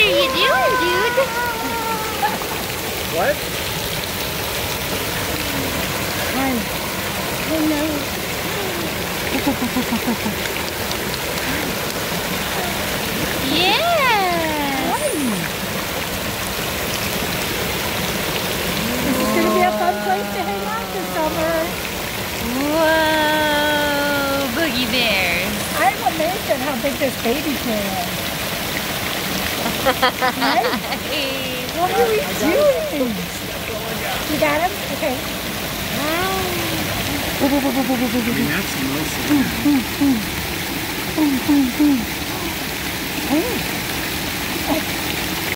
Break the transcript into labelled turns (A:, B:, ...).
A: are you doing, dude?
B: What?
A: Oh no. Yeah.
C: This is going to be a fun place to hang out this summer.
A: Whoa, Boogie Bears.
C: I'm amazed at how big this baby pool is. Right? What are we doing? You got him? Okay.
B: I mean, that's the most of that.